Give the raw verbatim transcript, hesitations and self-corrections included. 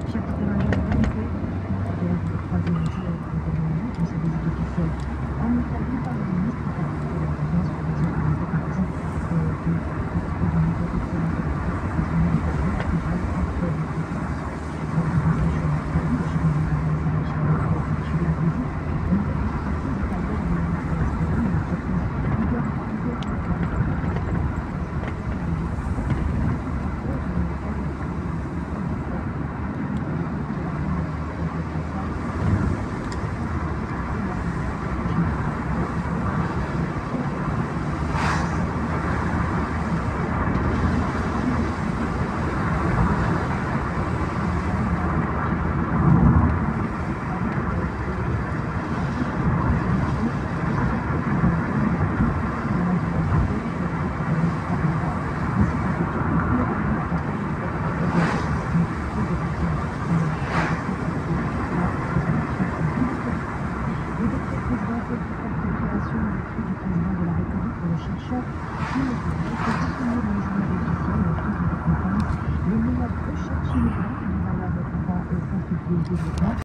chapitre majeur de l'A M P, de la troisième étude économique, mais c'est des études officielles en Italie par le ministre qui a fait la confiance sur les autorités parties euh, de participer d'une méthode excellente de la participation militaire bilatérale entre les deux pays. Donc, le Conseil sur l'Italie, le chef de l'État international, sur la visite, donc, les forces italiennes de l'Union européenne, l'entreprise leader mondial de chercheurs qui ne peuvent continuer les journées officielles en plus de comprendre les meilleures recherches innovantes qui vont leur répondre au centre de développement.